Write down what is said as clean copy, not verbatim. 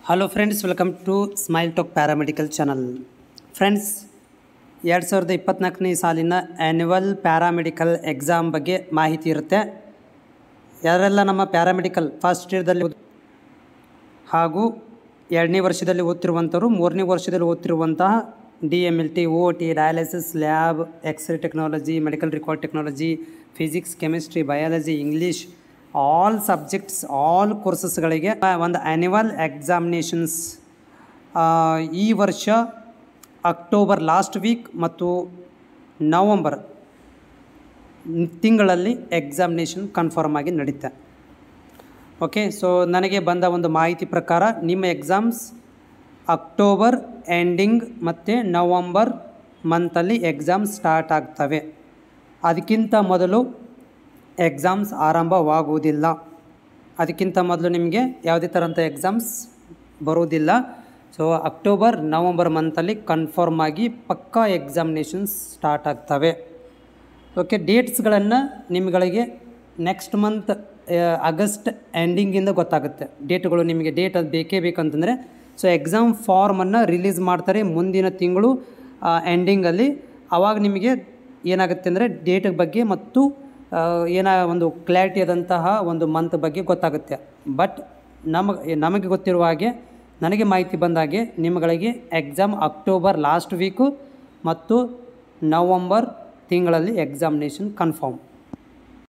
Hello friends, welcome to smile talk paramedical channel. Friends, 2024ನೇ ಸಾಲಿನ annual paramedical exam ಬಗ್ಗೆ ಮಾಹಿತಿ ಇರುತ್ತೆ. ಯಾರೆಲ್ಲ ನಮ್ಮ ಪ್ಯಾರಾಮೆಡಿಕಲ್ ಫಸ್ಟ್ ಇಯರ್ದಲ್ಲಿ ಹಾಗೂ 2ನೇ ವರ್ಷದಲ್ಲಿ ಓದ್ತಿರುವಂಥವ್ರು, 3ನೇ ವರ್ಷದಲ್ಲಿ ಓದ್ತಿರುವಂತಹ DMLT, OT, dialysis, lab, x-ray technology, medical record technology, physics, chemistry, biology, English, all subjects, all ಕೋರ್ಸಸ್ಗಳಿಗೆ ಒಂದು ಆ್ಯನ್ಯುವಲ್ ಎಕ್ಸಾಮಿನೇಷನ್ಸ್ ಈ ವರ್ಷ ಅಕ್ಟೋಬರ್ ಲಾಸ್ಟ್ ವೀಕ್ ಮತ್ತು ನವಂಬರ್ ತಿಂಗಳಲ್ಲಿ ಎಕ್ಸಾಮಿನೇಷನ್ ಕನ್ಫರ್ಮ್ ಆಗಿ ನಡೀತೆ. ಓಕೆ, ಸೊ ನನಗೆ ಬಂದ ಒಂದು ಮಾಹಿತಿ ಪ್ರಕಾರ ನಿಮ್ಮ ಎಕ್ಸಾಮ್ಸ್ ಅಕ್ಟೋಬರ್ ಎಂಡಿಂಗ್ ಮತ್ತು ನವಂಬರ್ ಮಂತಲ್ಲಿ ಎಕ್ಸಾಮ್ ಸ್ಟಾರ್ಟ್ ಆಗ್ತವೆ. ಅದಕ್ಕಿಂತ ಮೊದಲು ಎಕ್ಸಾಮ್ಸ್ ಆರಂಭವಾಗುವುದಿಲ್ಲ. ಅದಕ್ಕಿಂತ ಮೊದಲು ನಿಮಗೆ ಯಾವುದೇ ಥರಂಥ ಎಕ್ಸಾಮ್ಸ್ ಬರುವುದಿಲ್ಲ. ಸೊ ಅಕ್ಟೋಬರ್ ನವಂಬರ್ ಮಂತಲ್ಲಿ ಕನ್ಫರ್ಮ್ ಆಗಿ ಪಕ್ಕಾ ಎಕ್ಸಾಮಿನೇಷನ್ಸ್ ಸ್ಟಾರ್ಟ್ ಆಗ್ತವೆ. ಓಕೆ, ಡೇಟ್ಸ್ಗಳನ್ನು ನಿಮ್ಗಳಿಗೆ ನೆಕ್ಸ್ಟ್ ಮಂತ್ ಆಗಸ್ಟ್ ಎಂಡಿಂಗಿಂದ ಗೊತ್ತಾಗುತ್ತೆ. ಡೇಟ್ಗಳು ನಿಮಗೆ ಡೇಟ್ ಅದು ಬೇಕೇ ಬೇಕಂತಂದರೆ ಸೊ ಎಕ್ಸಾಮ್ ಫಾರ್ಮನ್ನು ರಿಲೀಸ್ ಮಾಡ್ತಾರೆ ಮುಂದಿನ ತಿಂಗಳು ಎಂಡಿಂಗಲ್ಲಿ. ಆವಾಗ ನಿಮಗೆ ಏನಾಗುತ್ತೆ ಅಂದರೆ ಡೇಟ್ ಬಗ್ಗೆ ಮತ್ತು ಒಂದು ಕ್ಲಾರಿಟಿ ಆದಂತಹ ಒಂದು ಮಂತ್ ಬಗ್ಗೆ ಗೊತ್ತಾಗುತ್ತೆ. ಬಟ್ ನಮಗೆ ಗೊತ್ತಿರುವ ಹಾಗೆ, ನನಗೆ ಮಾಹಿತಿ ಬಂದ ಹಾಗೆ ನಿಮ್ಮಗಳಿಗೆ ಎಕ್ಸಾಮ್ ಅಕ್ಟೋಬರ್ ಲಾಸ್ಟ್ ವೀಕು ಮತ್ತು ನವಂಬರ್ ತಿಂಗಳಲ್ಲಿ ಎಕ್ಸಾಮಿನೇಷನ್ ಕನ್ಫರ್ಮ್.